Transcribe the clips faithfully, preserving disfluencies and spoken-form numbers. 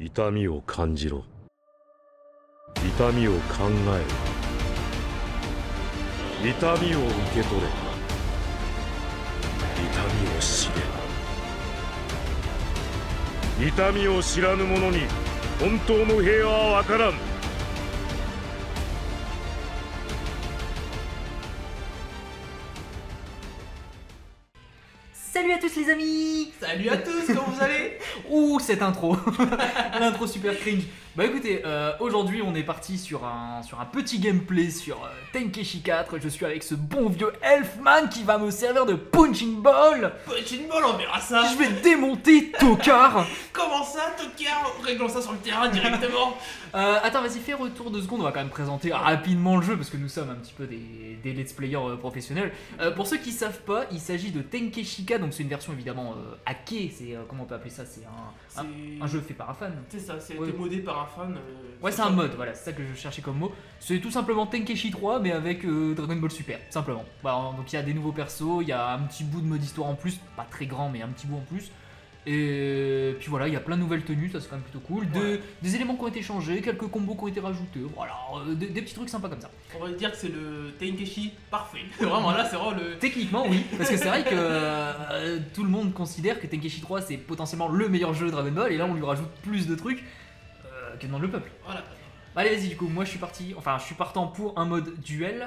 痛みを感じろ。痛みを考えろ。痛みを受け取れ。痛みを知れ。痛みを知らぬ者に本当の平和は分からん。 Salut à tous les amis. Salut à tous, comment vous allez? Ouh, cette intro. L'intro super cringe. Bah écoutez, euh, aujourd'hui on est parti sur un, sur un petit gameplay sur euh, Tenkaichi quatre. Je suis avec ce bon vieux Elfman qui va me servir de punching ball. Punching ball, on verra ça. Je vais démonter Tokar. Comment ça, Tokar? Réglons ça sur le terrain directement. euh, Attends, vas-y, fais retour deux secondes. On va quand même présenter rapidement le jeu parce que nous sommes un petit peu des, des let's players euh, professionnels. Euh, pour ceux qui savent pas, il s'agit de Tenkaichi quatre. Donc c'est une version évidemment euh, hackée. C'est, euh, comment on peut appeler ça? C'est un, un, un jeu fait par un fan. C'est ça, c'est Ouais. été modé par un fan. Euh, Ouais, c'est un mode, voilà, c'est ça que je cherchais comme mot. C'est tout simplement Tenkaichi trois, mais avec euh, Dragon Ball Super, simplement. Bah, donc il y a des nouveaux persos, il y a un petit bout de mode histoire en plus, pas très grand, mais un petit bout en plus. Et puis voilà, il y a plein de nouvelles tenues, ça c'est quand même plutôt cool. De, Ouais. Des éléments qui ont été changés, quelques combos qui ont été rajoutés, voilà, euh, des, des petits trucs sympas comme ça. On va dire que c'est le Tenkaichi parfait. Vraiment, là, c'est vraiment le. Techniquement, oui, parce que c'est vrai que euh, tout le monde considère que Tenkaichi trois c'est potentiellement le meilleur jeu de Dragon Ball, et là on lui rajoute plus de trucs euh, que demande le peuple. Voilà. Allez, vas-y, du coup, moi je suis parti, enfin je suis partant pour un mode duel.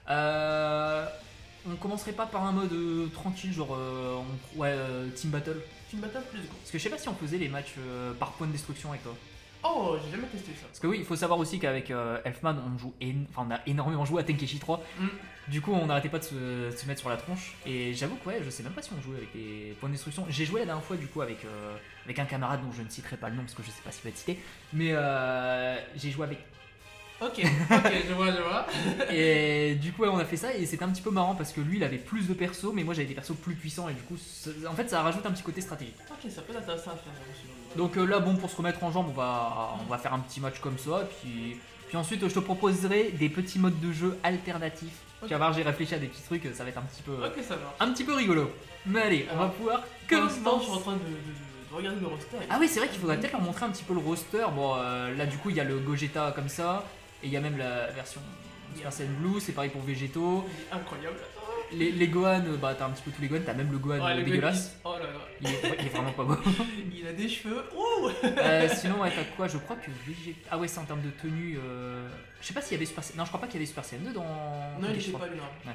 Euh, on commencerait pas par un mode euh, tranquille, genre euh, on- ouais, euh, team battle. Team Battle, plus go. Parce que je sais pas si on faisait les matchs euh, par point de destruction avec toi. Oh, j'ai jamais testé ça. Parce que oui, il faut savoir aussi qu'avec euh, Elfman, on joue, én- enfin on a énormément joué à Tenkaichi trois. Mm. Du coup, on n'arrêtait pas de se, de se mettre sur la tronche. Et j'avoue que ouais, je sais même pas si on jouait avec les points de destruction. J'ai joué la dernière fois du coup avec, euh, avec un camarade dont je ne citerai pas le nom parce que je sais pas s'il va être cité. Mais euh, j'ai joué avec. Ok, ok, je vois, je vois. Et du coup, ouais, on a fait ça et c'était un petit peu marrant parce que lui il avait plus de persos, mais moi j'avais des persos plus puissants et du coup, c'est- en fait, ça rajoute un petit côté stratégique. Ok, ça peut être intéressant à faire. euh, Donc euh, là, bon, pour se remettre en jambe, on va, on va faire un petit match comme ça. Et puis, puis ensuite, je te proposerai des petits modes de jeu alternatifs. Ok. Tu vas voir, j'ai réfléchi à des petits trucs, ça va être un petit peu, Ok, ça va. un petit peu rigolo. Mais allez, on va Alors, pouvoir Pour l'instant, je suis en commencer. train de, de- de- de regarder le roster. Ah oui, c'est vrai qu'il faudrait peut-être leur montrer un petit peu le roster. Bon, euh, là, du coup, il y a le Gogeta comme ça. Et il y a même la version Super Saiyan Blue, c'est pareil pour Végétaux. Il est incroyable. Les, les Gohan, euh, bah t'as un petit peu tous les Gohan, t'as même le Gohan Ouais, euh, le dégueulasse. Gohan, oh là là. Il est, il est vraiment pas beau. Il a des cheveux. Ouh. Euh, sinon, ouais, t'as quoi? Je crois que Végéta. Ah ouais, c'est en termes de tenue. Euh... Je sais pas s'il y avait Super Saiyan. Non, je crois pas qu'il y avait Super Saiyan deux dans. Non, il Tenkaichi était trois. pas lui. hein.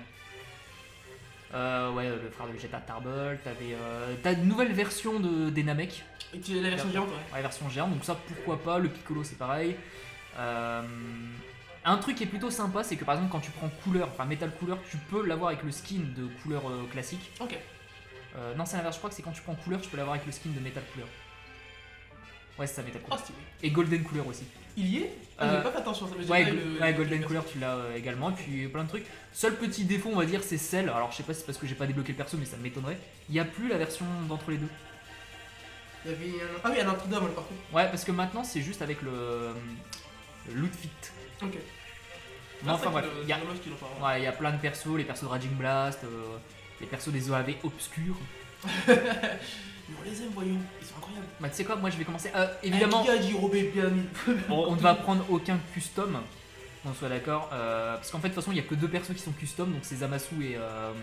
Euh, ouais, le frère de Vegeta Tarbol. T'avais. Euh... T'as une nouvelle version de... des Namek. Et tu es la version géante, ouais. Ouais, version géante, donc ça pourquoi pas. Le Piccolo, c'est pareil. Euh... Un truc qui est plutôt sympa, c'est que par exemple, quand tu prends couleur, enfin Metal couleur, tu peux l'avoir avec le skin de couleur euh, classique. Ok. Euh, non, c'est l'inverse, je crois que c'est quand tu prends couleur, tu peux l'avoir avec le skin de Metal couleur. Ouais, c'est ça, Metal Oh, couleur. stylé. Et Golden couleur aussi. Il y est ah, Euh, J'ai pas fait attention. Ça, mais j'ai Ouais, pas go- le- ouais, le- Golden le- couleur, tu l'as euh, également, et puis plein de trucs. Seul petit défaut, on va dire, c'est celle. Alors, je sais pas si c'est parce que j'ai pas débloqué le perso, mais ça m'étonnerait. Il y a plus la version d'entre les deux. Il y avait un... Ah oui, il y a un Notre-Dame par contre. Ouais, parce que maintenant, c'est juste avec le, le loot fit. Ok. Mais enfin, bref, il y a, dommage qu'ils l'ont pas. ouais, il y a plein de persos, les persos de Raging Blast, euh, les persos des O A V obscurs. Mais on les aime, voyons. Ils sont incroyables. Bah, tu sais quoi, moi je vais commencer. Euh, évidemment, Qui a dit Robé bien mis on, on ne va prendre aucun custom, qu'on soit d'accord. euh, parce qu'en fait, de toute façon, il n'y a que deux persos qui sont custom, donc c'est Zamasu et, euh,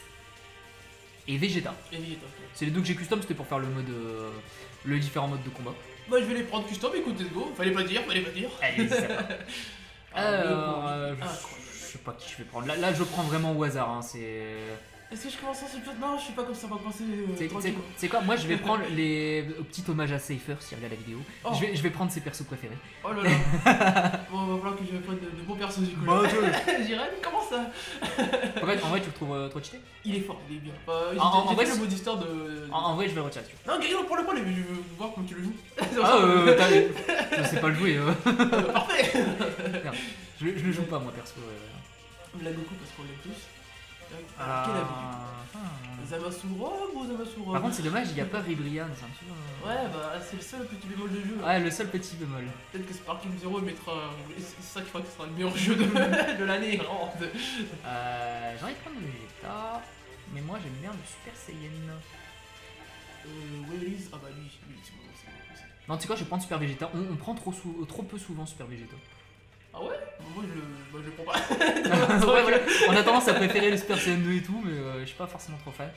et Vegeta. Et vite, ok. C'est les deux que j'ai custom, c'était pour faire le mode, euh, le différent mode de combat. Bah, je vais les prendre custom, écoute, let's go. Fallait pas dire, fallait pas dire. Allez, c'est ça. Ah, Alors, le bon, euh, incroyable. je, je sais pas qui je vais prendre. Là, là je prends vraiment au hasard. Hein, c'est. Est-ce que je commence en super. Non, je suis pas comme ça, on va penser. euh, C'est tranquille. c'est quoi? Moi je vais prendre les petits hommages à Cypher s'il regarde la vidéo. Oh. Je, vais, je vais prendre ses persos préférés. Oh là là. Bon, va falloir que je prenne de, de bons persos du coup. Bah, Jiren, comment ça? En vrai, en vrai, tu le trouves euh, trop cheaté? Il est fort, il est bien. Bah, j'ai En- en- en j'ai vrai, fait c'est- le mode histoire de. En, en vrai, je vais le retirer. si tu veux. Non, Gaël, pour le point, mais je veux voir comment tu le joues. Ah, euh, t'as- je sais pas le jouer. euh. Euh, Parfait. Merde. Je, le- je le joue pas moi perso. euh. La Goku parce qu'on l'aime tous. Ah, Quel avis? ah. Zamasura, beau Zamasura. Par contre, c'est dommage, il n'y a pas Ribrian. C'est un petit peu. Ouais, bah c'est le seul petit bémol de jeu. Ouais, le seul petit bémol. Peut-être que Sparking Zero mettra. C'est ça qui fera que ce sera le meilleur jeu de, de l'année. vraiment. Euh, J'ai envie de prendre le Vegeta, mais moi j'aime bien le Super Saiyan. Euh, Willis. Ah bah lui, lui c'est bon, c'est c'est- Non, tu sais quoi, je vais prendre Super Vegeta. On, on prend trop, sou- trop peu souvent Super Vegeta. Ah ouais? Bah, moi je le, moi, je le prends pas. Ouais, voilà. On a tendance à préférer le Super Saiyan deux et tout, mais euh, je suis pas forcément trop fan.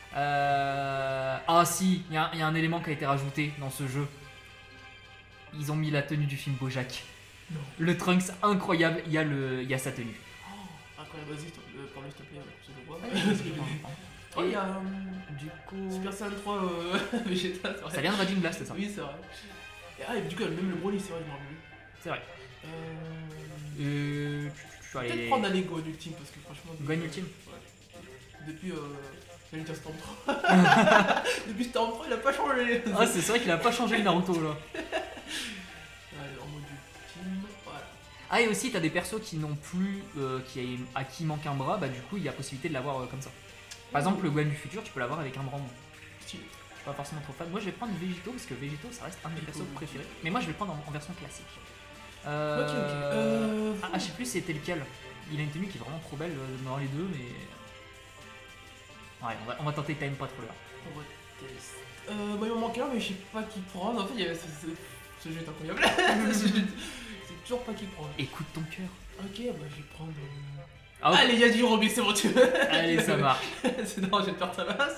Euh... Ah si, il y, a- y a un élément qui a été rajouté dans ce jeu. Ils ont mis la tenue du film Bojack. Non. Le Trunks incroyable, il y, a le- il y a sa tenue. Oh, incroyable, vas-y, euh, parle-moi s'il te plaît, parce que je le vois. Parce que je- Oh, il y a euh, Du coup... Super Saiyan trois euh, Vegeta, c'est vrai. Ça vient de Raging Blast, c'est ça? Oui, c'est vrai. Et, ah, et du coup, il y a même le Broly, c'est vrai, je m'en rappelle. C'est vrai. Euh. Euh... Je vais Peut-être aller... prendre aller Gohan Ultime parce que franchement. depuis- Gohan Ultime Ouais. Depuis. Euh... J'allais dire Storm trois. Depuis Storm trois, il a pas changé. Ah, c'est vrai qu'il a pas changé le Naruto là. Allez, en mode Ultime. Voilà. Ah, et aussi, t'as des persos qui n'ont plus. Euh, qui, à qui manque un bras, bah du coup, il y a possibilité de l'avoir euh, comme ça. Par exemple, le Gohan du futur, tu peux l'avoir avec un bras en moins. Stylé. Je suis pas forcément trop fan. Moi, je vais prendre Végéto parce que Végéto, ça reste un de mes persos préférés. Mais moi, je vais le prendre en, en version classique. Euh... Ok, ok. Euh. Ah, ah, je sais plus c'était lequel. Il a une tenue qui est vraiment trop belle euh, dans les deux, mais. Ouais, on va, on va tenter Time Patroller. On va tester. Euh, bah, il m'en manque un, mais je sais pas qui prendre. En fait, il y avait ce, ce, ce jeu est incroyable. Ce jeu- C'est toujours pas qui prendre. Écoute ton cœur. Ok, bah, je vais prendre. euh, Ah, ok. Allez, il y a du Robin, c'est bon, tu veux. Allez, ça marche. C'est non, je vais te faire ta base.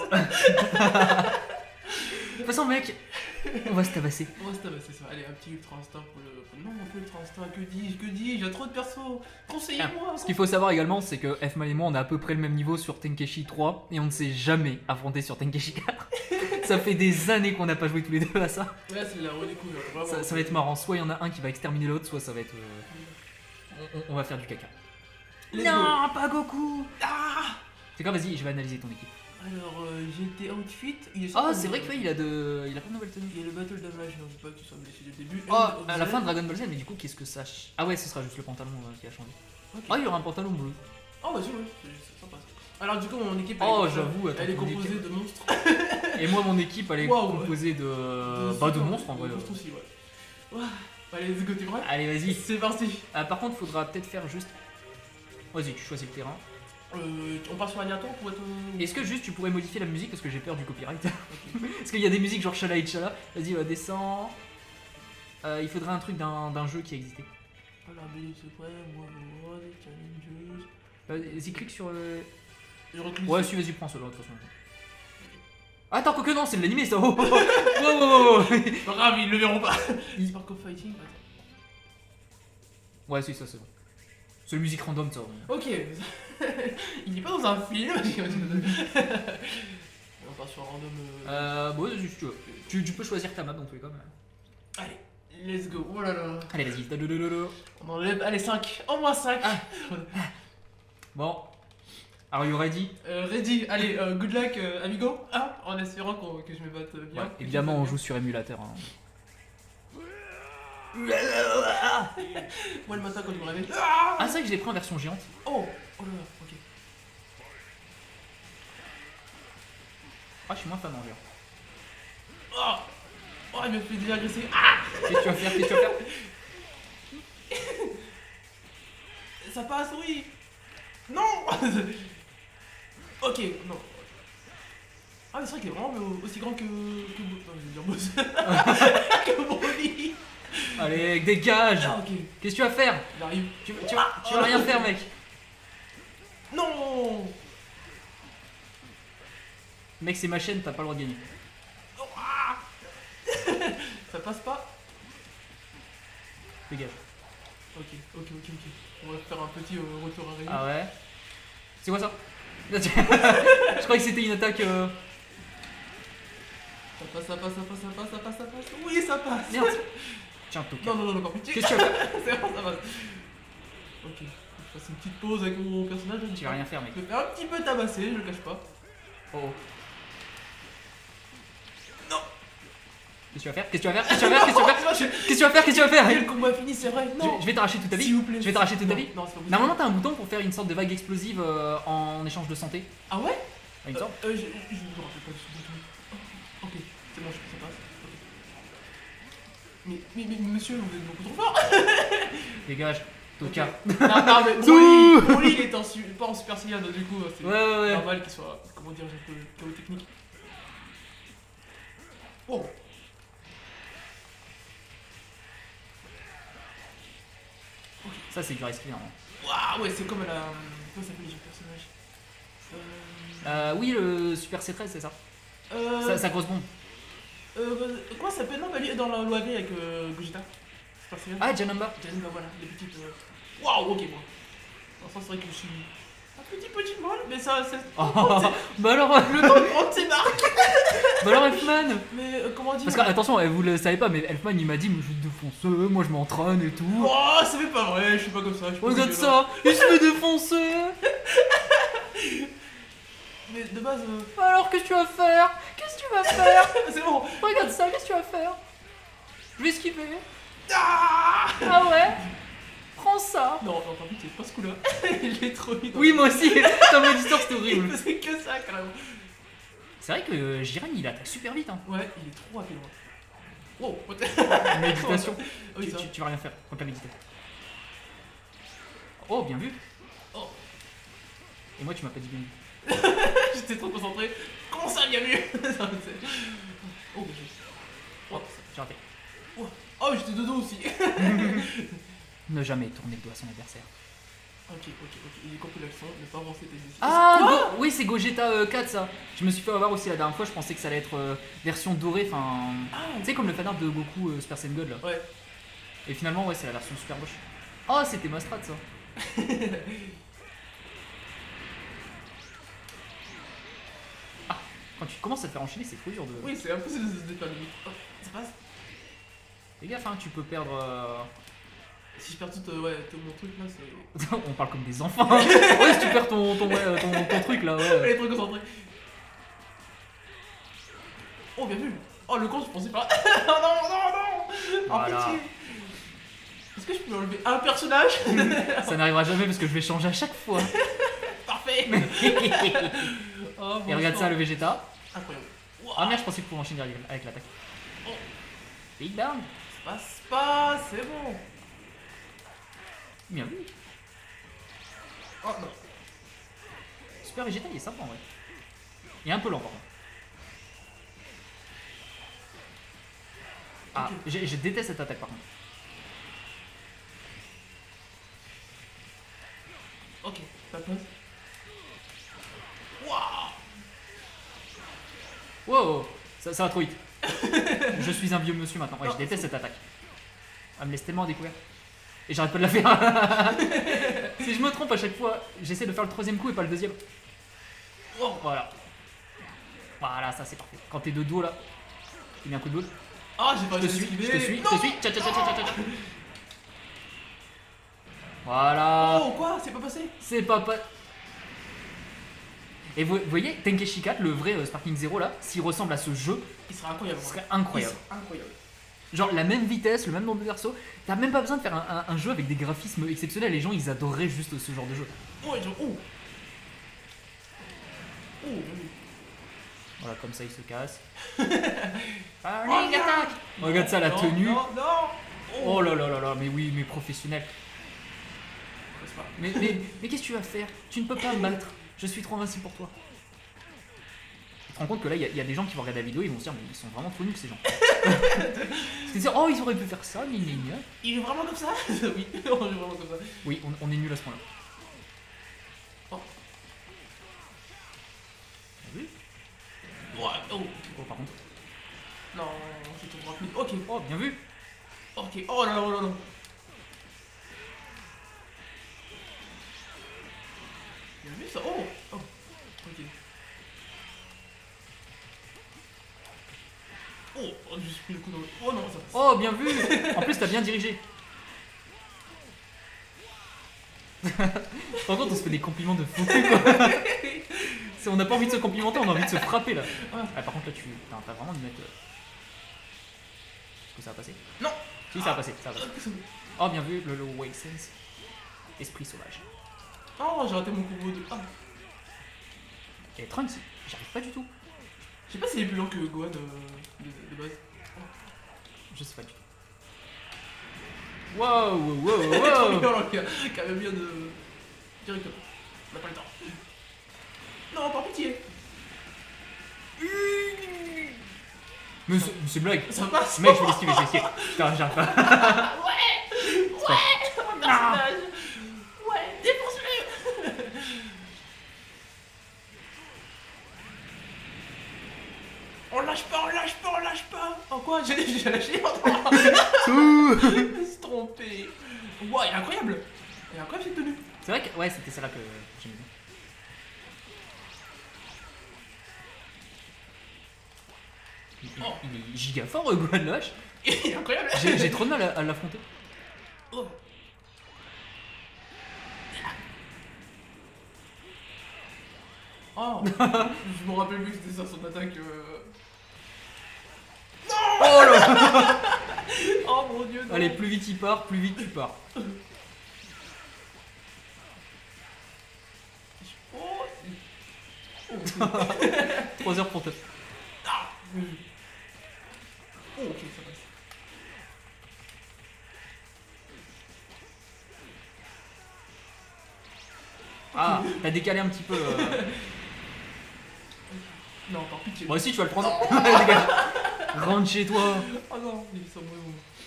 De toute façon, mec, on va se tabasser. On va se tabasser ça. Allez, un petit Ultra Instinct pour le. Non, un peu Ultra Instinct, que dis-je, que dis-je, il y a trop de persos. Conseillez-moi. Ce qu'il faut savoir également, c'est que F-Man et moi, on a à peu près le même niveau sur Tenkeshi trois et on ne s'est jamais affronté sur Tenkeshi quatre. Ça fait des années qu'on n'a pas joué tous les deux à ça. Ouais, c'est la redécouverte. Vraiment. Ça, ça va être marrant. Soit il y en a un qui va exterminer l'autre, soit ça va être. euh, on, on- on va faire du caca. Let's Non, pas Goku. Ah. C'est quoi, vas-y, je vais analyser ton équipe. Alors, euh, G T Outfit. Il est Oh, sorti c'est de- vrai qu'il a de. Il a pas de nouvelle tenue. Il y a le Battle Damage, non, je veux pas qu'il soit blessé dès le début. Oh, And à la of fin de the- Dragon Ball Z, mais du coup, qu'est-ce que ça. ch- Ah ouais, ce sera juste le pantalon euh, qui a changé. Ok. Ah, il y aura un pantalon bleu. Oh, vas-y, ouais, c'est c'est sympa ça. Alors, du coup, mon équipe. Oh, elle est- j'avoue, attends, Elle est ton composée équipe. de monstres. Et moi, mon équipe, elle est Waouh. composée de. Bah, de super- monstres en vrai. De monstres aussi, ouais. Ouais. Allez, let's go, t'es prêt? Allez, vas-y. C'est parti. Ah, par contre, faudra peut-être faire juste. Vas-y, tu choisis le terrain. Euh, on part sur Agnaton pour être. Est-ce que juste tu pourrais modifier la musique parce que j'ai peur du copyright? Ok. Parce qu'il y a des musiques genre Chala et Chala. Vas-y, va descends. Euh, il faudrait un truc d'un d'un jeu qui a existé. Alors, Billy Supreme, World War, Challenges. Euh, Vas-y, clique sur le. Je recluse. Ouais, si, vas-y, prends celui-là de toute façon. Attends, quoique non, c'est de l'animé ça. Oh, oh, oh. Oh, oh, oh. Pas grave, ils le verront pas. Il- Spark of Fighting, attends. Ouais, si, ça c'est bon. C'est la musique random ça. Ok. Il est pas dans un film. On part sur un random. euh, Euh, bon, vas-y, si tu veux. Tu, tu peux choisir ta map dans tous les cas. mais- Allez, let's go. Oh là là. Allez, vas-y. Dadadadada. On enlève. Allez, cinq. En moins cinq. Ah. Bon. Are you ready? Euh, ready. Allez, euh, good luck, euh, amigo. Ah, en espérant qu'on- que je me batte bien. Ouais, que je évidemment, me on batte joue sur émulateur. hein. bien. Moi, le matin, quand je me réveille. Ah, Ah, c'est vrai que je l'ai pris en version géante. oh, oh là là, ok. Ah, je suis moins fan en géant. Oh, oh, il me fait déjà agresser. Ah, Qu'est-ce que tu vas faire? Qu'est-ce que tu vas faire? ça passe, oui. Non. Ok, non. Ah, mais c'est vrai qu'il est vraiment aussi grand que. que. Non, je vais dire boss. Que Broly. Allez, dégage! Ah, ok, Qu'est-ce que tu vas faire? il arrive. Tu, tu, vas- tu vas rien faire, mec! Non. Mec, c'est ma chaîne, t'as pas le droit de gagner. Ça passe pas. Dégage. Ok, ok, ok, ok. On va faire un petit euh, retour arrière. Ah ouais? C'est quoi ça? Je croyais que c'était une attaque. Euh... Ça passe, ça passe, ça passe, ça passe, ça passe, ça passe. Oui, ça passe. Merde! Tiens, tout. Non, non, non, encore plus. Qu'est-ce que tu vas faire? C'est bon, ça passe. Ok, je fasse une petite pause avec mon personnage. Tu vas rien faire, mec. Je vais faire un petit peu tabasser, je le cache pas. Oh oh. Non. Qu'est-ce que tu vas faire? Qu'est-ce que tu vas faire? Qu'est-ce que tu vas faire? Qu'est-ce que tu vas faire? Qu'est-ce que tu vas faire? Qu'est-ce que tu vas faire? Et le combat fini, c'est vrai. Je, Non. je vais t'arracher toute ta vie. S'il vous plaît. Je vais t'arracher toute ta Non, vie. Non, c'est pas possible. Normalement, t'as un bouton pour faire une sorte de vague explosive euh, en échange de santé. Ah ouais? Il me semble. Euh, je, je me rappelle pas du tout. Ok, c'est bon, je ça passe. Ok. Mais, mais, mais monsieur, vous êtes beaucoup trop fort. Dégage. Toka. Ok. Non, non, mais Broly, Broly, il est en, su- pas en Super Saiyan, donc du coup, c'est Ouais, ouais, ouais. normal qu'il soit, comment dire, un peu chaos technique. Oh. Ça, c'est du esquiver. Hein. Waouh, ouais, c'est comme la. Comment s'appelle les jeux personnages euh... Euh, oui, le Super C treize, c'est ça. Euh... Sa, sa grosse bombe. Euh, comment ça s'appelle? Non, bah lui, dans l'O A V avec euh, Gogeta. C'est pas sérieux? Ah, Janamba. Janamba, voilà, les petites. Euh... Waouh, ok, moi. Dans le sens, c'est vrai que je suis. Un petit petit mal, mais ça. ça... Oh, bah alors. Le temps de prendre ses marques. Bah alors, Elfman. Mais euh, comment dire? Parce que, attention, vous le savez pas, mais Elfman il m'a dit, mais je suis défoncé, moi je m'entraîne et tout. Oh, c'est même pas vrai, je suis pas comme ça. Je suis pas Regarde si ça, il se fait défoncer. Mais de base. Euh... Alors, qu'est-ce que tu vas faire? Qu'est-ce que tu vas faire? C'est bon. Regarde ça, qu'est-ce que tu vas faire? Je vais esquiver. Ah, Ah ouais? Prends ça. non, non, par contre, c'est pas ce coup-là. Il est trop vite. Oui, moi aussi, dans mon histoire c'était Il horrible. faisait que ça, carrément. C'est vrai que euh, Jiren il attaque super vite. Hein. Ouais, il est trop rapide. Wow, what Méditation. Oui, tu, ça. tu, tu vas rien faire, faut pas méditer. Oh, bien vu. Oh. Et moi, tu m'as pas dit bien vu. J'étais trop concentré. Comment ça, bien mieux? Oh, j'ai. Oh, j'ai raté. Oh, oh j'étais de dos aussi. Ne jamais tourner le doigt à son adversaire. Ok, ok, ok. Il est compris l'accent, ne pas avancer tes décisions. Ah Go oui, c'est Gogeta euh, quatre ça. Je me suis fait avoir aussi la dernière fois, je pensais que ça allait être euh, version dorée, enfin... Ah, tu sais comme le fanart de Goku euh, Super Saiyan God là. ouais. Et finalement ouais c'est la version super moche. Oh c'était ma strat ça. Ah, quand tu commences à te faire enchaîner c'est trop dur de... Oui, c'est impossible de se défaire limite. Oh, ça passe. Fais gaffe hein, tu peux perdre... Euh... Si je perds tout, euh, ouais, tout mon truc là, c'est. On parle comme des enfants. Ouais si tu perds ton, ton, ouais, ton, ton truc là, ouais. Elle est trop concentrée. Oh, bien vu. Oh, le con, je pensais pas. Oh non, non, non. Voilà. En pitié. Est-ce que je peux enlever un personnage? Ça n'arrivera jamais parce que je vais changer à chaque fois. Parfait. Oh, Et regarde ça le Vegeta. Incroyable. Ah merde je pensais que tu pouvais enchaîner avec l'attaque. Oh. Big Bang. Ça passe pas, c'est bon. Bien vu. Oh non. Super Vegeta il est sympa en vrai. Il est un peu lent par contre. Ah, Ok. je, je déteste cette attaque par contre. Ok, ça passe. Waouh. Wow, ça, ça va trop vite. Je suis un vieux monsieur maintenant. Ouais, Non, je déteste cette attaque. Elle me laisse tellement à découvert. Et j'arrête pas de la faire. Si je me trompe à chaque fois, j'essaie de faire le troisième coup et pas le deuxième. Oh. Voilà. Voilà, ça c'est parfait. Quand t'es de dos là, tu mets un coup de boule. Ah, j'ai pas Je te suis, je te suis, je te suis. Tcha, tcha, tcha, tcha, tcha, tcha. Voilà. Oh, quoi? C'est pas passé? C'est pas pas. Et vous, vous voyez, Tenkeshi quatre, le vrai euh, Sparking Zero là, s'il ressemble à ce jeu, Il sera incroyable. ce ouais. serait incroyable. Il sera incroyable. Genre la même vitesse, le même nombre de persos, t'as même pas besoin de faire un, un- un jeu avec des graphismes exceptionnels, les gens ils adoreraient juste ce genre de jeu. Oh, et genre, oh. Oh, oui. Voilà, comme ça il se casse. Oh, Burning attack. Regarde ça, la non, tenue. Non, non. Oh là là là là, mais oui, mais professionnel. C'est pas. Mais, mais, mais qu'est-ce que tu vas faire? Tu ne peux pas me battre, je suis trop invincible pour toi. Tu te rends compte que là, il y, a- il y a des gens qui vont regarder la vidéo, ils vont se dire, mais ils sont vraiment trop nuls ces gens. Parce qu'ils disent, oh, ils auraient pu faire ça, gna gna gna. Il est vraiment comme ça? Oui, on est vraiment comme ça. Oui, on, on est nuls à ce point-là. Oh. T'as vu? Ouais, oh. Oh, par contre. Non, c'est trop rapide. Ok, Oh, bien vu. ok. Oh là là, oh là là. Bien vu ça? Oh, oh. Ok. Oh, oh j'ai pris le coup dans le. Oh non, ça passe. Oh, bien vu. En plus, t'as bien dirigé. Par contre, on se fait des compliments de fou cul, quoi. C'est- On n'a pas envie de se complimenter, on a envie de se frapper là. Ouais. Ah, par contre, là, tu t'as t'as vraiment de mettre. euh, Est-ce que ça va passer? Non. Si, ça va passer, ça va passer. Oh, bien vu, le low wake sense. Esprit sauvage. Oh, j'ai raté mon combo de. Ah. Et Trunks, j'arrive pas du tout. Je sais pas s'il est plus lent que Gohan euh, de, de base. Je sais pas du tout. Wow, wow, wow, Il est trop wow. bien, là, qui a- qui avait bien de. Directement. On n'a pas le temps. Non, par pitié. Mais c'est c'est une blague. Ça passe. Mec, je vais l'esquiver, je vais l'esquiver. Putain, j'arrive pas. Ouais. pas- Ouais. Un personnage. Ouais. Défonce-le. On lâche pas, on lâche pas, on lâche pas. Oh quoi? J'ai j'ai lâché. Ouh. Je me suis trompé. Wow, il est incroyable. Il est incroyable cette tenue. C'est vrai que ouais, c'était celle-là que j'aimais bien. Il, il- Oh. il est giga fort, Gohan le H. Il est incroyable. J'ai j'ai trop de mal à, à l'affronter. Oh. Oh. Je me rappelle plus que c'était ça son attaque. euh. Oh là. Oh mon dieu. Non. Allez, plus vite il part, plus vite tu pars. Oh. Oh. trois heures pour te. Ah. Oh, ok, ça passe. Ah, t'as décalé un petit peu. euh. Non, par pitié. Moi aussi, tu vas le prendre. Dégage. Rentre chez toi. Oh non, il est sombre.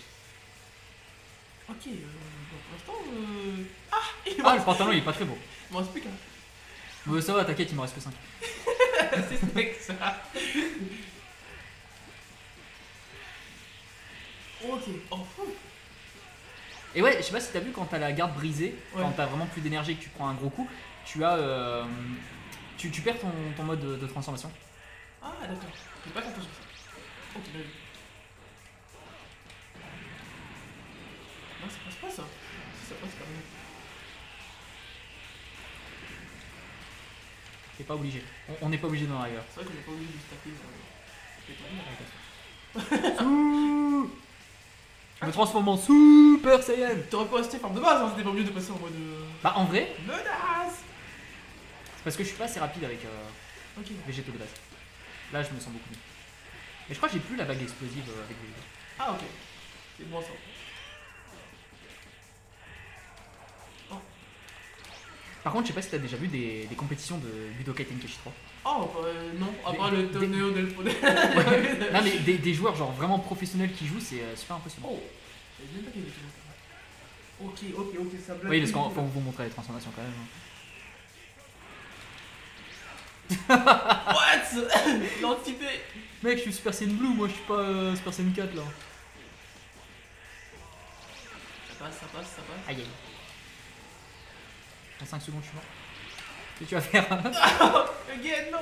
Ok, euh, bon, pour l'instant. Euh... Ah, il Ah, me le pantalon il est pas très beau. il me reste plus qu'un. Mais ça va, t'inquiète, il me reste que cinq. C'est ce mec ça. Ok, oh. Et ouais, je sais pas si t'as vu quand t'as la garde brisée, Ouais. quand t'as vraiment plus d'énergie et que tu prends un gros coup, tu as. euh, tu, tu perds ton, ton mode de, de transformation. Ah, d'accord. J'ai pas fait attention à ça. Ok, bien vu. Non, ça passe pas ça. Si ça passe quand même. T'es pas obligé. On- On n'est pas obligé d'en arriver là. C'est vrai qu'on est pas obligé de se taper dans le. Je me transforme en Super Saiyan. T'aurais pas resté forme de base, hein, c'était pas obligé de passer en mode. euh, Bah en vrai, Menace. c'est parce que je suis pas assez rapide avec euh, Ok. végétaux de base. Là, je me sens beaucoup mieux. Mais je crois que j'ai plus la vague explosive euh, avec végétaux. Ah, ok. C'est bon ça. Par contre, je sais pas si t'as déjà vu des, des compétitions de Budokai Tenkaichi trois. Oh, bah, euh, non, à Des- part des- le des- torneo del poder. Ouais. Non mais des, des joueurs genre vraiment professionnels qui jouent, c'est euh, super impressionnant. Oh, je savais même pas qu'il y avait des trucs. Ok, ok, ok, ça blague. Oui, parce qu'il faut vous montrer les transformations quand même. hein. What? L'anti-P. Mec, je suis Super Saiyan Blue, moi je suis pas euh, Super Saiyan quatre là. Ça passe, ça passe, ça passe. Aïe aïe. En cinq secondes, je suis mort. Qu'est-ce que tu vas faire? Again, non.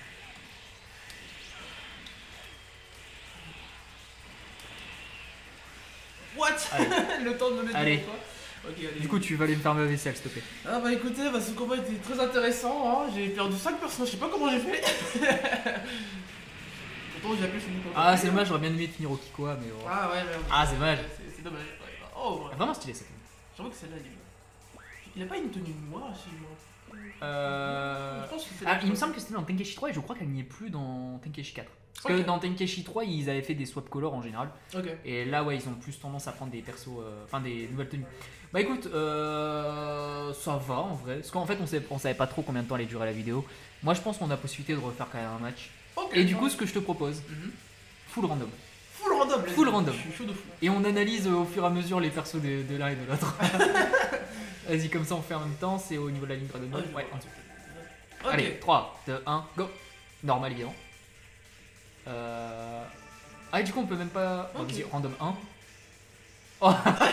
What? Allez. Le temps de me mettre Allez. devant toi. Ok, allez. Du coup, tu vas aller me faire ma vaisselle, s'il te plaît. Ah bah écoutez, bah, ce combat était très intéressant, hein. J'ai perdu cinq personnes, je sais pas comment j'ai fait. Pourtant j'ai appelé sur mon compte. Ah, c'est dommage, j'aurais bien aimé finir au Kikoa, mais oh. Ah ouais, merde. Ah, c'est dommage. C'est- C'est dommage. Ouais. Oh, ouais. Vraiment stylé cette tenue. J'avoue que celle-là, il est... Il a pas une tenue noire, si je me rappelle. Euh... Je pense que c'est Ah, la- il me semble que c'était dans Tenkaichi trois et je crois qu'elle n'y est plus dans Tenkaichi quatre. Parce que Ok. dans Tenkaichi trois, ils avaient fait des swap colors en général. Ok. Et là, ouais, ils ont plus tendance à prendre des persos, euh, enfin des nouvelles tenues. Bah écoute, euh, ça va en vrai. Parce qu'en fait, on savait, on savait pas trop combien de temps allait durer la vidéo. Moi, je pense qu'on a possibilité de refaire quand même un match. Ok. Et du coup, ce que je te propose, Mhm. full random. Full random, les Full gars. random. Je suis chaud de fou. Et on analyse euh, au fur et à mesure les persos de, de l'un et de l'autre. Vas-y, comme ça on fait en même temps, c'est au niveau de la ligne Dragon Ball. Ouais, en dessous. Ok. Allez, trois, deux, un, go. Normal évidemment. Euh... Ah, et du coup on peut même pas. Bon, Ok. vas-y, random un. Oh.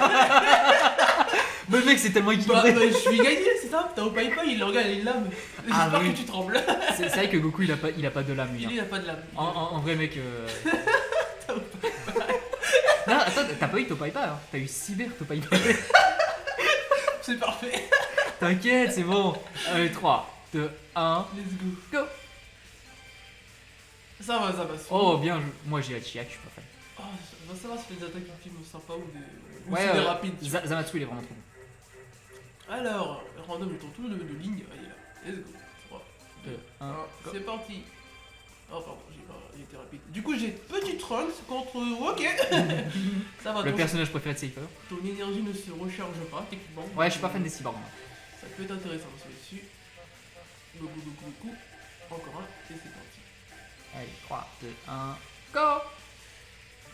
Mais le mec, c'est tellement Bah, équilibré. bah, je suis gagné, c'est ça. T'as au Paipa, il le regarde, il lame. Ah, J'espère oui. que tu trembles. C'est c'est vrai que Goku il a pas, il a pas de lame lui. Il hein. il a pas de lame. En, en- en vrai, mec. Euh... T'as au non, attends, t'as pas eu Topaipa, hein. T'as eu Cyber Topaipa. C'est parfait. T'inquiète, c'est bon. Allez, trois, deux, un. Let's go. Go. Ça va, ça va. Oh, bien, joué. Moi j'ai Hachiak, je suis pas fan. Oh, ça va, ça va, ça fait des attaques ultimes sympas ou des, ou Ouais, c'est des euh, rapides. tu Za- Zamatsu il est vraiment trop bon. vois. Alors, random, le tour de, de ligne. Allez, là. Let's go. trois, deux, Deux, un, un, go. c'est parti. Oh, pardon, j'ai pas j'ai été rapide. Du coup, j'ai petit Trunks contre. Ok. Ça va, Le ton, personnage préféré de Cypher. ton énergie ne se recharge pas, techniquement. Ouais, je suis pas fan des cyborgs. moi. Ça peut être intéressant, celui-ci. Go, go, go, go, go. Encore un, et c'est parti. Allez, trois, deux, un, go.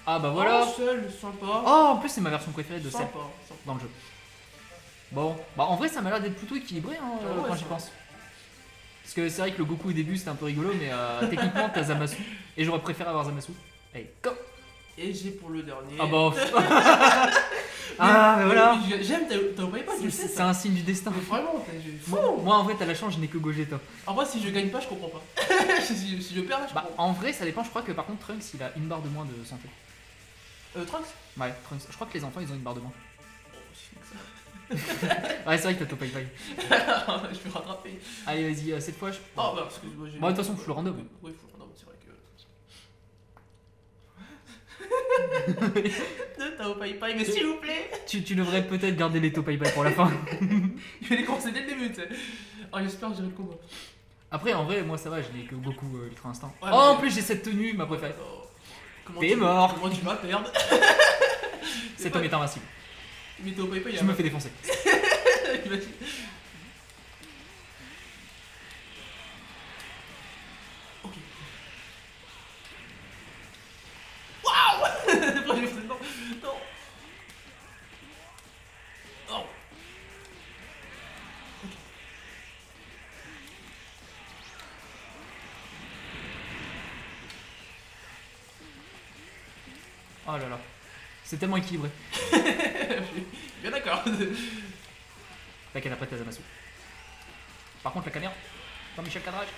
Ah bah voilà. Oh, seul, sympa. Oh, en plus c'est ma version préférée de Cell Sympa, sympa. dans le jeu. Bon, bah en vrai ça m'a l'air d'être plutôt équilibré hein, Ah ouais, quand ça j'y va. pense. Parce que c'est vrai que le Goku au début c'était un peu rigolo, mais euh, techniquement t'as Zamasu. Et j'aurais préféré avoir Zamasu. Allez, go. Et j'ai pour le dernier. Ah bah. Ah, mais voilà. Mais J'aime Tao Tao Pai Pai, tu le sais. C'est ça. un signe du destin. Mais vraiment, t'es- j'ai- Moi, fou. moi, en vrai, t'as la chance, je n'ai que Gogeta. En vrai, si je gagne pas, je comprends pas. si, si je perds, là, je Bah, comprends. en vrai, ça dépend. Je crois que par contre, Trunks il a une barre de moins de santé. Euh, Trunks. Ouais, Trunks. Je crois que les enfants ils ont une barre de moins. Oh, je sais que Ouais, c'est vrai que t'as Topai Pai. ça. Je vais rattraper. Allez, vas-y, euh, cette fois je. Oh, bah, parce que moi j'ai. Bon, de toute façon, full random. Oui, full random, c'est vrai que. De Tao Pai Pai, mais s'il vous plaît. Tu, tu devrais peut-être garder les Topai Pai pour la fin. Je vais les commencer dès le début, tu sais. Oh, j'espère que j'aurai le combat. Après, en vrai, moi ça va, je n'ai que Goku euh, Ultra Instinct. Ouais, Oh, en mais- plus, j'ai cette tenue, ma préférée. Oh. Comment T'es tu- mort. Comment tu vas perdre? Cet homme est invincible. Mais Tao Pai Pai, il y a Je me un- fais défoncer. Imagine. Ok. Waouh. Pourquoi j'ai fait ça? Non. Non. Non. Ok. Oh là là. C'est tellement équilibré. Je suis bien d'accord. T'inquiète, après t'as Zamasu. Par contre, la caméra. Jean-Michel Cadrage.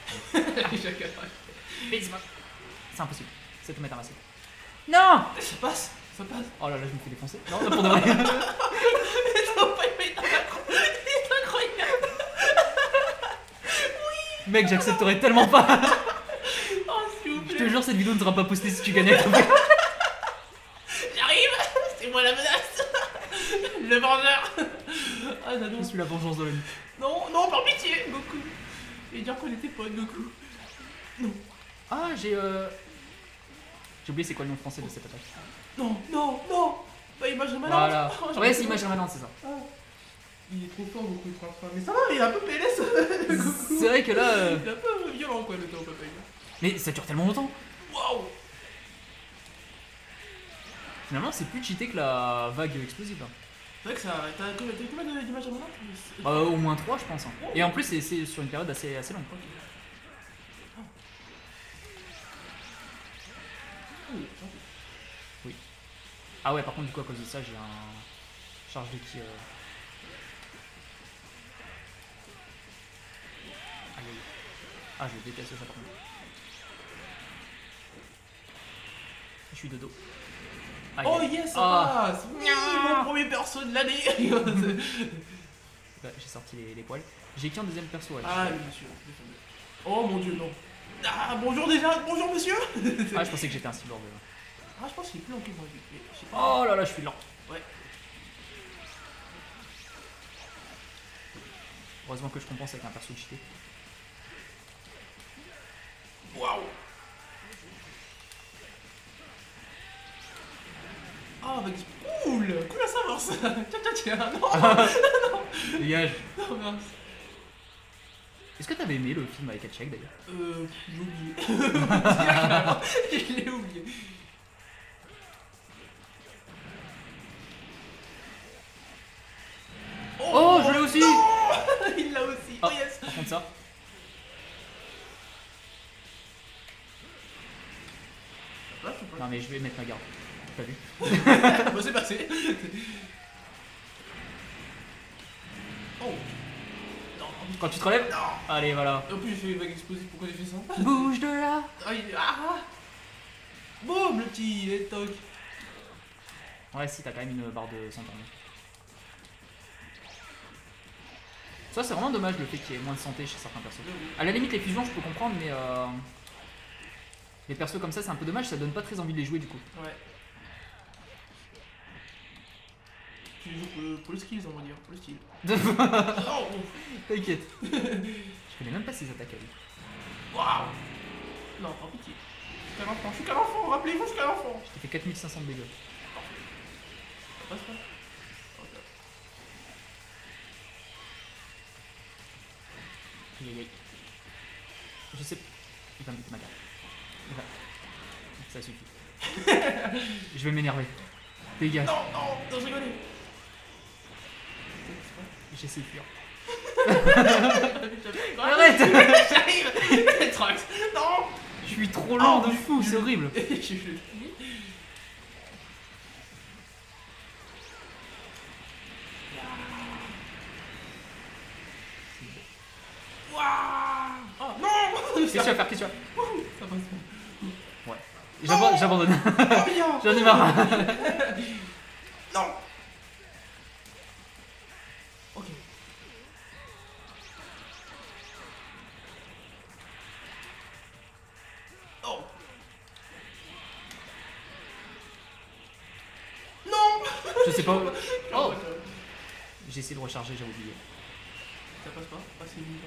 Bise, moi. C'est impossible. Cet homme est invincible. Non. Ça passe. Ça passe. Oh là là, je me fais défoncer. Non, non, pour de vrai. Tao Pai Pai, il est incroyable. Mec, j'accepterais tellement pas. Oh, s'il vous Je plaît. te jure, cette vidéo ne sera pas postée si tu gagnes avec ton J'arrive. C'est moi la menace. Le vengeur. Ah, Je j'adore. suis la vengeance de la nuit. Non, non, par pitié, Goku. Et dire qu'on était potes, Goku. Non, Ah, j'ai euh... J'ai oublié c'est quoi le nom français de cette attaque. non, non, non. Pas image de malade. Voilà. Oh, j'ai Ouais, pas c'est vu. image permanente, c'est ça. Ah. Il est trop fort, Goku, il prend Mais ça va, il est un peu P L S, le Goku. C'est vrai que là... euh, Il est un peu violent, quoi, le Tao Pai Pai. Mais ça dure tellement longtemps. Waouh. Finalement, c'est plus cheaté que la vague explosive. Là. C'est vrai que ça. T'as t'as eu combien de- d'images de malade? Euh, au moins trois, je pense. hein. Et en plus, c'est c'est sur une période assez, assez longue. Ok. Oh, gentil. Ah ouais, par contre, du coup, à cause de ça, j'ai un charge de ki. Euh... Aïe, aïe. Ah, je déteste ça par contre. Je suis de dos. Aïe, Oh aïe. yes, ça Ah. passe. Oui, mon premier perso de l'année. Bah, j'ai sorti les, les poils. J'ai qu'un deuxième perso. Ouais. Ah, oui, monsieur. Oh mon dieu, non. Ah, bonjour déjà. Bonjour, monsieur. Ah, je pensais que j'étais un cyborg. euh. Ah, je pense qu'il est plus lent que moi. mais je sais pas. Oh là là, je suis lent. Ouais. Heureusement que je compense avec un perso cheaté. Waouh. Ah, bah, cool. Cool à savoir ça. Tiens, tiens, tiens. Non, Dégage. non, mince. Est-ce que t'avais aimé le film avec Hatchek d'ailleurs? Euh, j'ai oublié. Carrément, je l'ai oublié. Oh, je l'ai aussi. Non. Il l'a aussi. Ah, Oh yes. Par contre ça. Là, je sais pas. Non mais je vais mettre ma garde. T'as vu? Bah, c'est passé. Oh. Non. Quand tu te relèves? Non. Allez, voilà. En plus, j'ai fait une vague explosive. Pourquoi j'ai fait ça? Bouge de là. Ah, il... ah. Boum, le petit et toc. Ouais, si, t'as quand même une barre de santé. Ça, c'est vraiment dommage le fait qu'il y ait moins de santé chez certains persos. À la limite, les fusions, je peux comprendre, mais euh... les persos comme ça, c'est un peu dommage, ça donne pas très envie de les jouer du coup. Ouais. Tu joues pour le, pour le skills, on va dire, pour le style. Oh, T'inquiète. Je connais même pas ses attaques à lui. waouh. Non, par pitié. Je suis qu'un enfant, je suis qu'un enfant, rappelez-vous, je suis qu'un enfant. Je t'ai fait quatre mille cinq cents de dégâts. Ça passe pas. Ok. Aïe aïe aïe. Je sais. Il va me mettre ma garde. Il va. Ça suffit. Je vais m'énerver. Dégage. Non, non, non, je rigolais. J'essaie de fuir. Arrête. J'arrive. Trunks. Non. Je suis trop lent Oh, de fou, je- c'est horrible. Je je- je- Waouh. Oh non. Qu'est-ce que tu vas faire? Qu'est-ce que tu vas faire? Ça passe pas. Ouais. J'abo- J'abandonne. Oh bien. J'en ai marre. Non. Ok. Oh. Non. Je sais pas. où- Oh. Oh. J'ai essayé de recharger, j'ai oublié. Ça passe pas. Ah, c'est une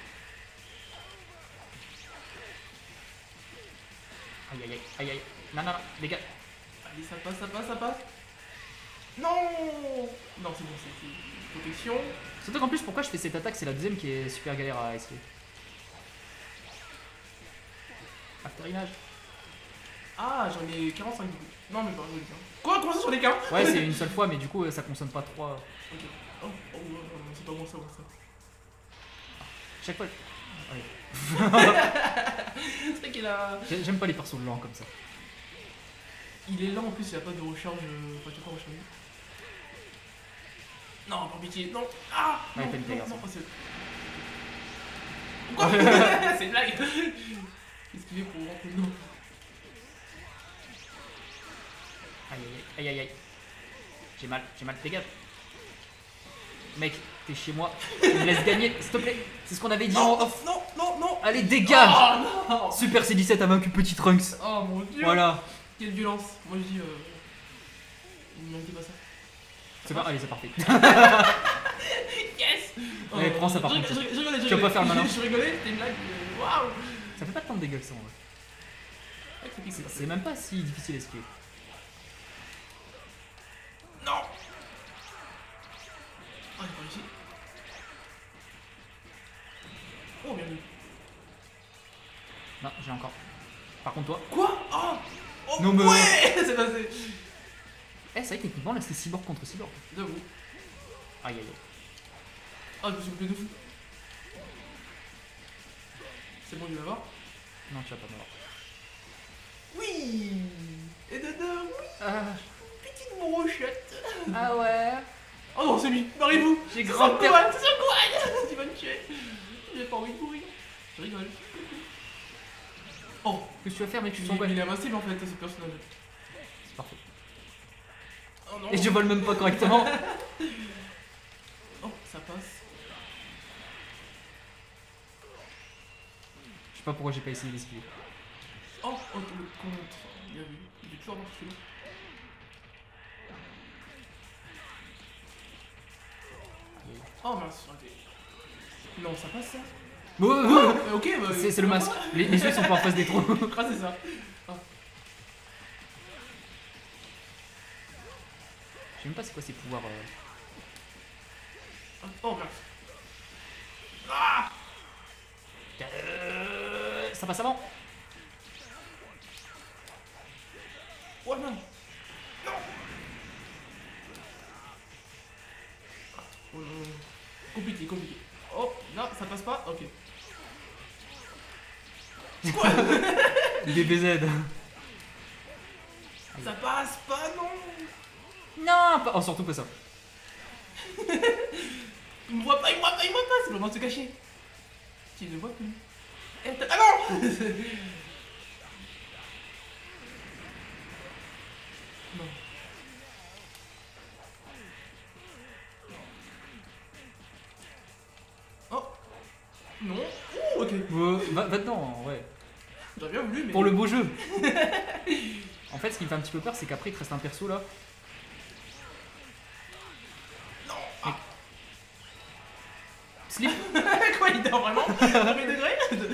Aïe aïe aïe aïe aïe. Non non non, les gars. Allez, ça passe, ça passe, ça passe. Non. Non, c'est bon, c'est c'est protection. Surtout qu'en plus, pourquoi je fais cette attaque? C'est la deuxième qui est super galère à esquiver. Afterimage. Ah, j'en ai quarante-cinq du coup. Non, mais pas, je veux dire. Quoi? Comment ça sur les cas? Ouais, c'est une seule fois, mais du coup, ça consomme pas trop. Ok. Oh, oh, non, non, c'est pas bon ça, bon ça. Chaque fois. Allez. C'est vrai qu'il a. J'ai- J'aime pas les persos lents comme ça. Il est lent en plus, il a pas de recharge. euh, Enfin, tu peux pas recharger. Non, par pitié, non. Ah! Ouais, Non, t'as une non, garçon. non, c'est. Quoi? C'est une blague! Qu'est-ce qu'il est pour rentrer? Non. Aïe aïe aïe aïe aïe. J'ai mal, j'ai mal, dégage. Mec, t'es chez moi. Tu me laisses gagner, s'il te plaît. C'est ce qu'on avait dit en Non, off. non, non, non! Allez, dégage. Oh non! Super C dix-sept a vaincu Petit Trunks. Oh mon dieu! Voilà. Quelle violence! Moi je dis. Euh... Il ne méritait pas ça. C'est pas, allez, c'est parfait. Yes! Allez, prends ça, par je, contre. Je, je, je rigolais, je Tu vas rigolais. pas faire le malin. Je rigolais, c'était une blague. euh, Waouh! Ça fait pas tant de dégâts que ça en vrai. Ouais, c'est piqué, C'est- ça. C'est même pas si difficile à esquiver. Non! Oh, j'ai pas réussi. Oh, bien vu. Non, j'ai encore. Par contre, toi. Quoi? Oh! Oh, Non, mais- ouais! C'est passé! Eh, c'est vrai, techniquement, là, c'est cyborg contre cyborg. J'avoue. Aïe aïe aïe. Ah, je me suis coupé de fou. C'est bon, il va l'avoir. Non, tu vas pas m'avoir. Oui! Et dedans, oui! Ah, Petite brochette! ah ouais. Oh non, c'est lui! Mariez-vous! J'ai C'est grand Son peur. Gohan! C'est son Gohan! Tu vas me tuer! J'ai pas envie de mourir. Je rigole. Oh! Qu'est-ce que tu vas faire, mec? Tu Il, sens quoi? il est invincible en fait, ce personnage. C'est parfait. Oh non! Et je vole même pas correctement. Oh, ça passe. Je sais pas pourquoi j'ai pas essayé d'esquiver. Oh, oh, le contre. Bien vu. Il est toujours mort celui-là. Oh mince, raté. Non, ça passe ça? Oh, oh, oh. Euh, ok, bah. C'est c'est le masque. Les, les yeux sont pas en face des trous. Ah, c'est ça. Je sais même pas c'est quoi ses pouvoirs. euh. Ah, oh mince. Ah! Euh, Ça passe avant. Oh non! Non! Ah, oh, non. Compliqué, compliqué. Oh, non, ça passe pas? Ok. Quoi? D B Z. Ça passe pas, non! Non, pas... oh, surtout pas ça. Il me voit pas, il me voit pas, il me voit pas, c'est le moment de se cacher. Tu ne vois plus. Eh, t'as- ah non! Non. Oh! Non! Ouh, ok. Euh, va, va dedans, ouais. J'aurais bien voulu, mais. Pour le beau jeu. En fait, ce qui me fait un petit peu peur, c'est qu'après, il te reste un perso là. Non! Ah. Slip. Quoi, il dort vraiment? Premier degré?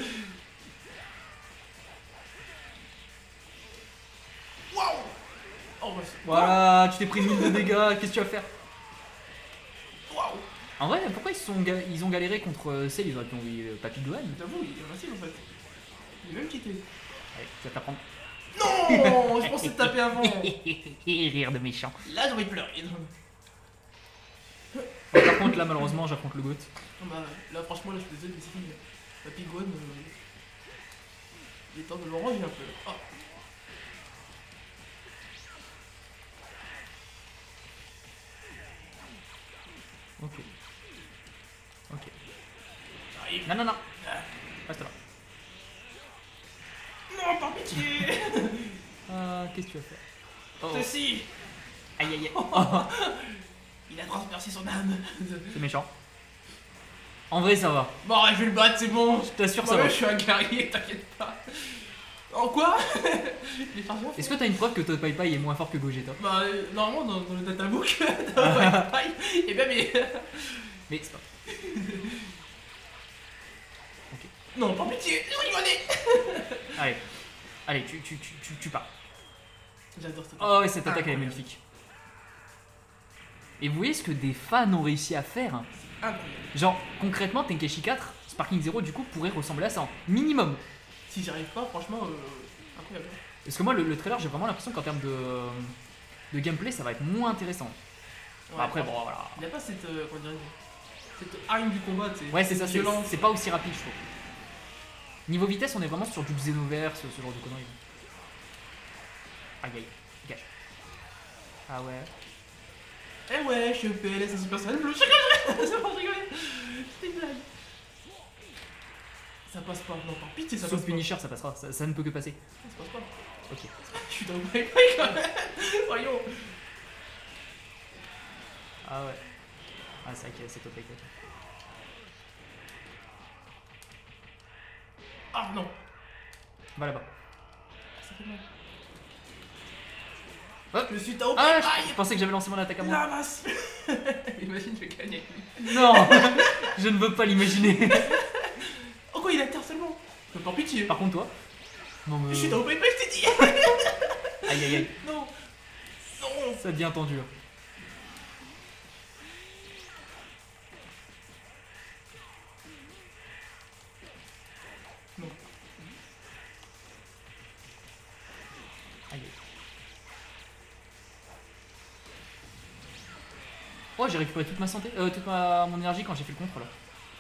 Waouh! Oh, bah, c'est- Voilà, tu t'es pris mille de dégâts, qu'est-ce que tu vas faire? Waouh! En vrai, pourquoi ils, sont ga- ils ont galéré contre euh, Cell? Ils auraient pu envoyer euh, Papy Gohan. J'avoue, il est facile en fait. Il est même quitté. Allez, tu vas t'apprendre. Non, je pensais te taper avant. Rire de méchant. Là, j'ai envie de pleurer. Bon, par contre, là, malheureusement, j'affronte le GOAT. Bah, là, franchement, là, je suis désolé, mais c'est fini. La Pigone, euh... il est temps de le ranger un peu. Oh. Ok. Ok. J'arrive. Non, non, non. Reste là. Non, par pitié. Euh, Qu'est-ce que tu vas faire? Oh, oh. Ceci. Aïe, aïe, aïe. Il a transpercé son âme. C'est méchant. En vrai, ça va. Bon, je vais le battre, c'est bon. Je t'assure, Moi, ça va. je suis un guerrier, t'inquiète pas. En quoi? Il est parti. Est-ce que t'as une preuve que Todd Pai est moins fort que Gogeta? Bah, euh, normalement, dans, dans le databook, dans Pai, et bien, mais. Mais c'est pas. Non, par pitié, je rigolais. Allez. Allez, tu, tu, tu, tu, tu pars. J'adore cette Oh, ouais, cette attaque, elle est Incroyable. magnifique. Et vous voyez ce que des fans ont réussi à faire? Incroyable. Genre, concrètement, Tenkeshi quatre, Sparking Zero, du coup, pourrait ressembler à ça en minimum. Si j'y arrive pas, franchement, euh, incroyable. Parce que moi, le, le trailer, j'ai vraiment l'impression qu'en termes de, de gameplay, ça va être moins intéressant. Ouais, Bah, après, franchement, bon, voilà. il n'y a pas cette. Euh, comment dirais-je Cette hargne du combat, tu sais. Ouais, c'est ça, c'est violent. c'est pas aussi rapide, je trouve. Niveau vitesse, on est vraiment sur du Xenoverse, ce genre de conneries. Aïe aïe, gâche. Ah ouais. Eh ouais, je suis P L S à Super Saiyan Blue. Je rigole, c'est pas rigoler. C'était une blague. Ça passe pas, non, par pitié, ça Sauf passe pas. Punisher, ça passera, ça, ça ne peut que passer. Ça passe pas. Ok. Je suis dans le break quand même. Voyons. Ah ouais. Ah, c'est vrai que c'est top avec toi. Ah non. Va là-bas. Ça fait mal. Hop. Je suis Tao Ah, Pai. je, je pensais que j'avais lancé mon attaque à moi. La masse. Imagine, je vais gagner avec lui. Non. Je ne veux pas l'imaginer. Oh quoi, il est à terre seulement. Mais par pitié. Par contre, toi. Non, mais... Je suis Tao Pai, je t'ai dit. Aïe aïe aïe. Non. Non. Ça devient tendu. Non. Aïe. Oh, j'ai récupéré toute ma santé, euh, toute ma, mon énergie quand j'ai fait le contre là.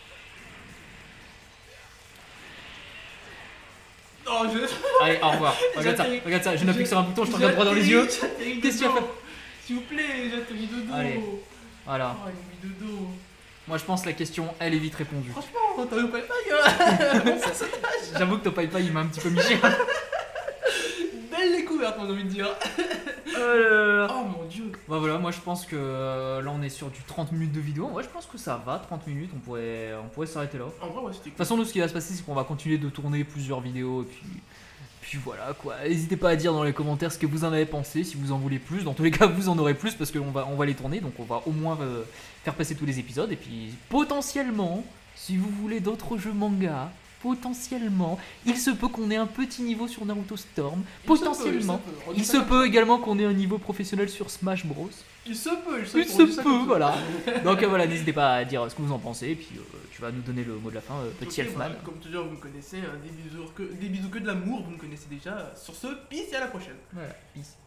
Oh, je. Allez, au revoir. Regarde ça, J'atterris. regarde ça, je n'appuie que sur un bouton, je te regarde droit dans les yeux. Qu'est-ce Qu'est-ce que tu vas faire? S'il vous plaît, j'atterris de dos. Allez. Voilà. Oh, il me met de dos. Moi je pense que la question, elle est vite répondue. Franchement, t'as eu pas hein. Mon personnage. J'avoue que ton Pai Pai il m'a un petit peu miché. Belle découverte, on a envie de dire. Oh là là là. Oh mon dieu. Bah voilà, moi je pense que euh, là on est sur du trente minutes de vidéo. Ouais, je pense que ça va, trente minutes, on pourrait, on pourrait s'arrêter là. De En vrai, ouais, c'était toute cool. façon, nous ce qui va se passer, c'est qu'on va continuer de tourner plusieurs vidéos et puis. Puis voilà quoi, n'hésitez pas à dire dans les commentaires ce que vous en avez pensé, si vous en voulez plus. Dans tous les cas, vous en aurez plus parce qu'on va, on va les tourner, donc on va au moins euh, faire passer tous les épisodes. Et puis potentiellement, si vous voulez d'autres jeux manga, potentiellement, il se peut qu'on ait un petit niveau sur Naruto Storm. Il se peut, Potentiellement, il se peut. On dit il ça se comme peut également qu'on ait un niveau professionnel sur Smash Bros. Il se peut, il se Il peut. se on dit ça peut, comme ça. voilà. Donc euh, voilà, n'hésitez pas à dire ce que vous en pensez. Et puis euh, tu vas nous donner le mot de la fin, euh, petit Ok, Elfman. bah, comme toujours, vous me connaissez, hein, des, bisous que, des bisous que de l'amour, vous me connaissez déjà. Sur ce, peace et à la prochaine. Voilà, peace.